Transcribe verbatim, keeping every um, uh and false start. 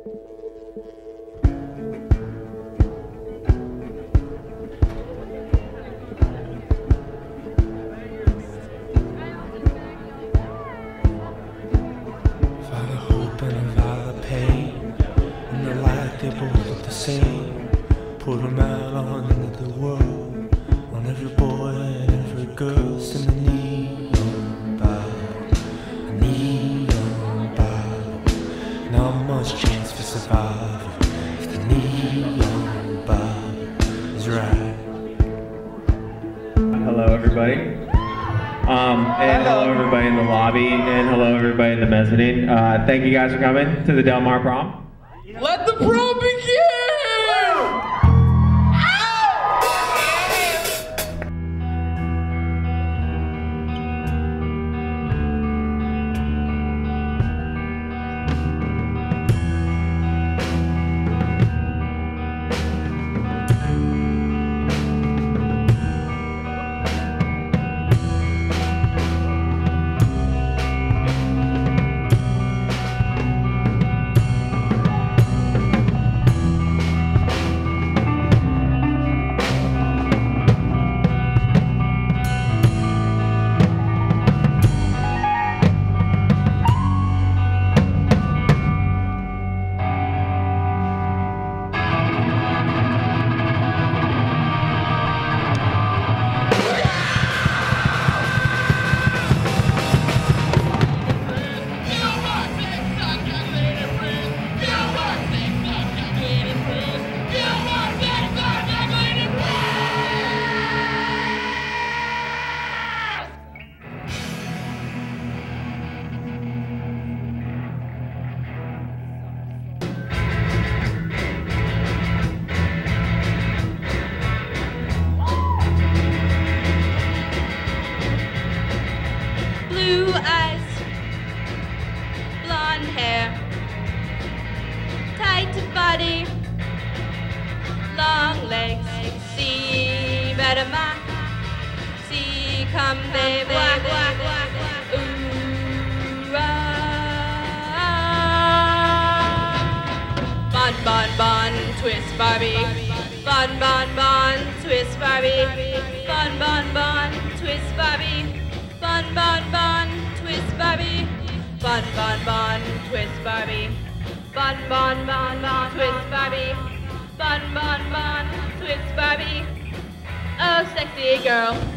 Put them out on into the world, on every boy and every girl, sing a neon Bible, a neon Bible. Not much chance for survival if the neon Bible is right. Hello everybody, um, and hello everybody in the lobby, and hello everybody in the mezzanine. Uh, thank you guys for coming to the Mar Prom. Let the prom begin! body, long legs, see better ma, see come baby, ooh ah. Bun bun bun, twist Barbie, bun bun bun, twist Barbie, bun bun bun, twist Barbie, bun bun bun, twist Barbie, bun bun bun, twist Barbie. Bun, bun, bun, bun, twist Barbie. Bun, bun, bun, twist Barbie. Oh, sexy girl.